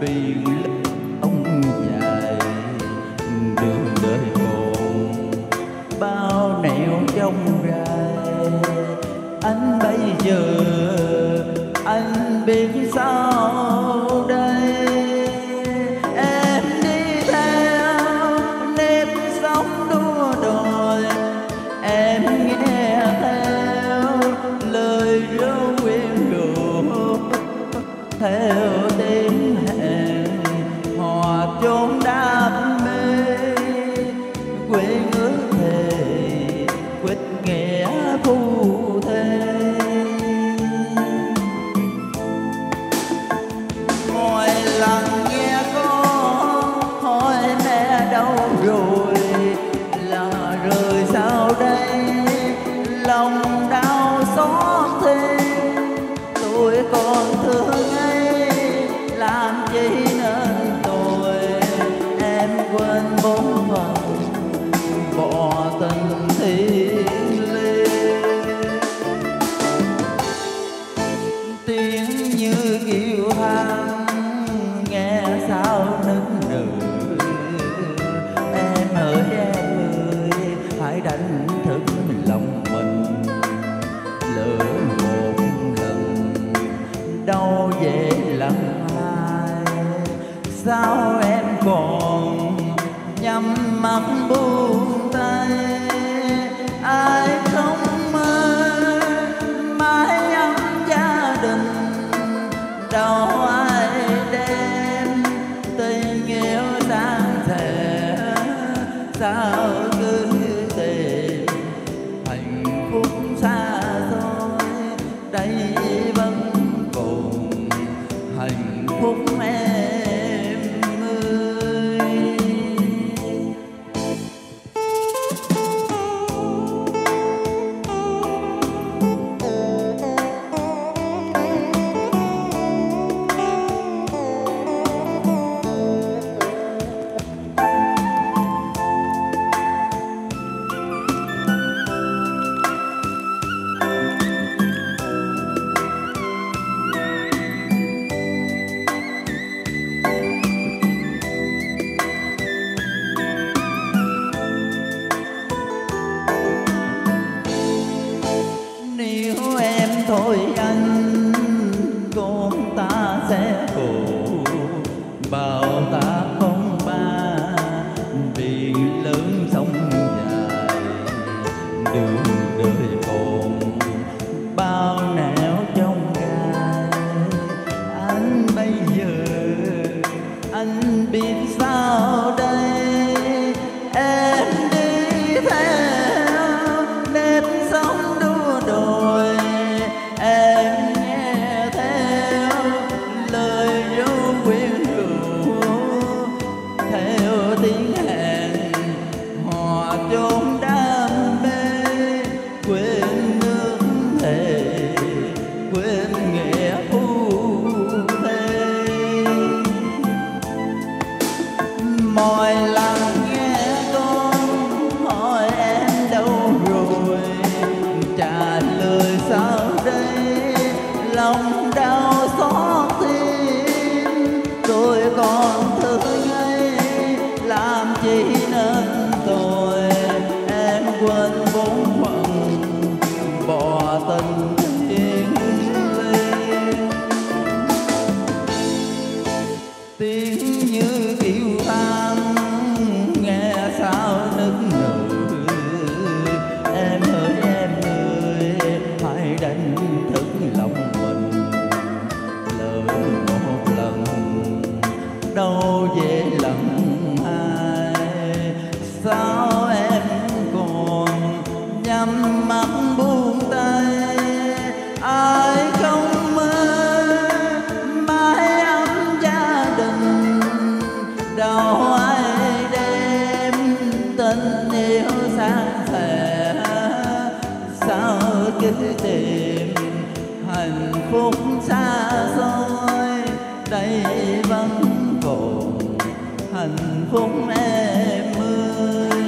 biển ông dài, đường đời còn bao nẻo trong gai. Anh bây giờ anh biết sao đây? Em đi theo nếp sống đua đòi, em nghe theo lời ru quyến rũ, theo tiếng hẹn hò chốn đam mê, quên ước thề quyết nghĩa phu thê. Mỗi lần nghe con hỏi mẹ đâu rồi, là rời sao đây, lòng đau xót thêm. Tôi còn thương ấy, làm chi nên tôi em quên bốn phần bỏ tình thiên liêng. Tiếng như kiêu than nghe sao nức nở, em ơi hãy đánh thức lòng mình. Lỡ một lần đâu dễ lần hai, sao em còn nhắm mắt buông tay? Ai không mơ mái ấm gia đình, đâu ai đem tình yêu sang sẻ. Sao cứ tìm hạnh phúc xa xôi, đây vẫn còn hạnh phúc em ơi. Nếu em thôi anh, con ta sẽ khổ. Bao ta không ba, biển lớn sông dài, đường đời còn bao nẻo trong gai. Anh bây giờ anh biết sao đây? Em đi theo nếp sống đua đòi, em nghe theo lời ru quyến rũ, theo tiếng hẹn hò chốn đam mê, quên nước thề quên nghĩa phu thê. Mỗi lần nghe con hỏi em đâu rồi, trả lời sao đây, lòng đau xót tim. Tôi còn thương ấy, làm chi nên tôi em quên bốn phận bỏ tình thiên liêng. Tiếng như kiêu than nghe sao nức nở, em ơi hãy đánh thức lòng mình. Lỡ một lần đâu dễ lần hai, sao em còn nhắm mắt buông tay? Ai không mơ mái ấm gia đình, đâu ai đem tình yêu sang sẻ. Sao cứ tìm hạnh phúc xa xôi, đây vẫn còn hạnh phúc em ơi.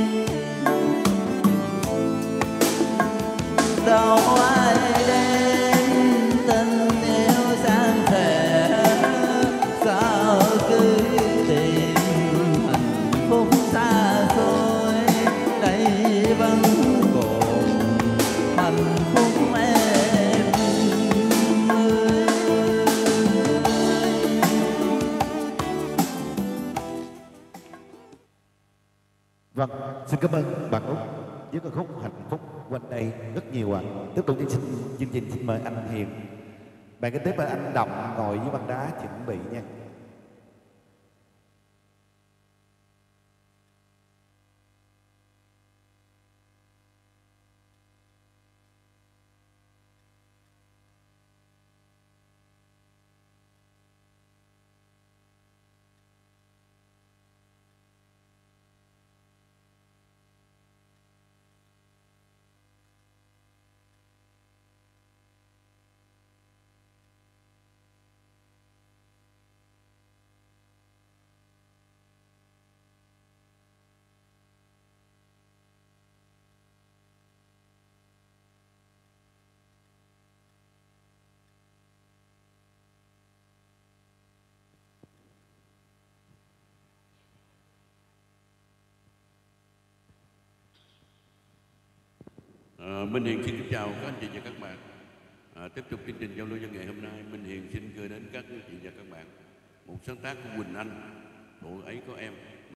Đâu ai đem tình yêu sang sẻ, sao Vâng, xin cảm ơn bạn Út với ca khúc Hạnh Phúc quanh đây rất nhiều ạ. Tiếp tục chương trình xin mời anh Hiền. Bạn kế tiếp là anh Động ngồi với băng đá chuẩn bị nha. Minh Hiền xin kính chào các anh chị và các bạn. Tiếp tục chương trình giao lưu văn nghệ hôm nay, Minh Hiền xin gửi đến các anh chị và các bạn một sáng tác của Quỳnh Anh, Bộ Ấy Có Em.